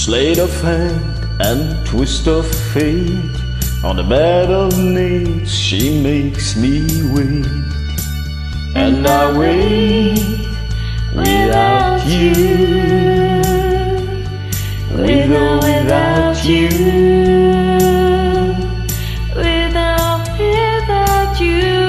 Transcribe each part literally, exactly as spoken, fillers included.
sleight of hand and twist of fate, on the bed of nails she makes me wait. And I wait without you, with or without you, without, without you.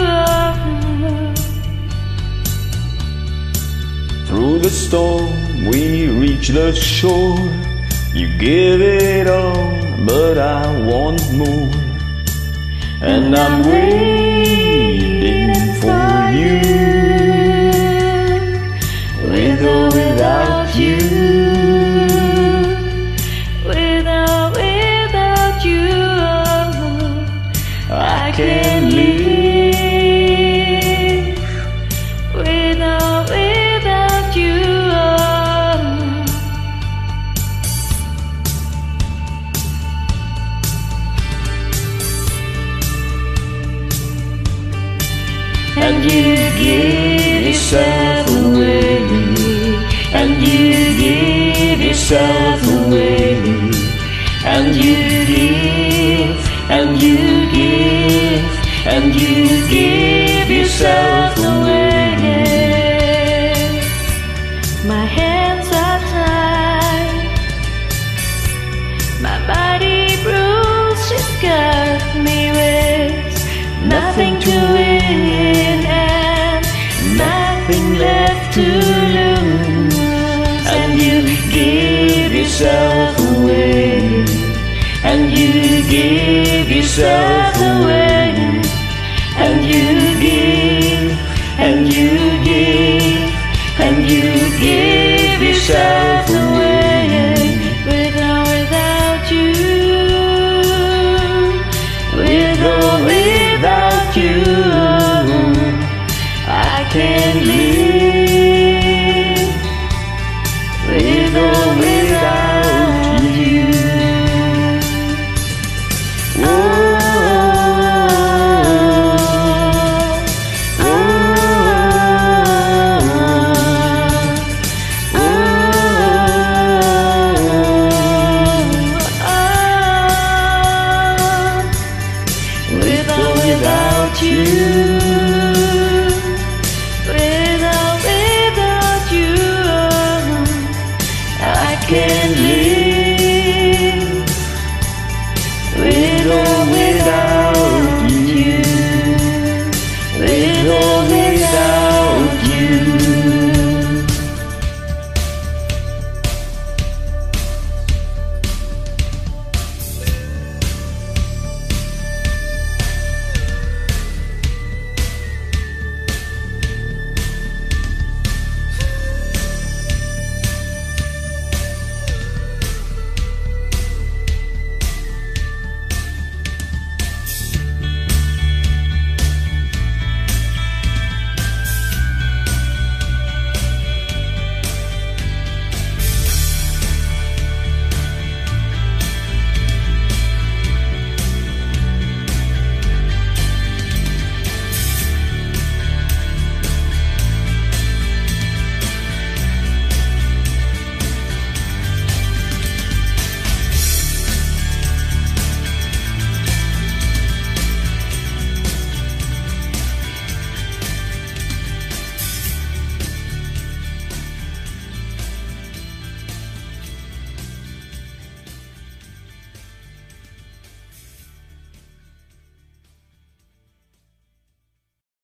Through the storm we reach the shore. You give it all, but I want more. And I'm waiting for you, with or without you, without, without you. I can't live without, without you. And you give yourself away, and you give yourself away, and you give, and you give, and you give yourself away. My hands are tied, my body bruised. She's got me with nothing to win and nothing left to lose. And you give yourself away, and you give yourself away, and you give, and you give, and you give yourself away. With or without you, With or without you, I can't live. With or without you. Oh, oh, oh, oh. With or without you, with or without you, I can't live.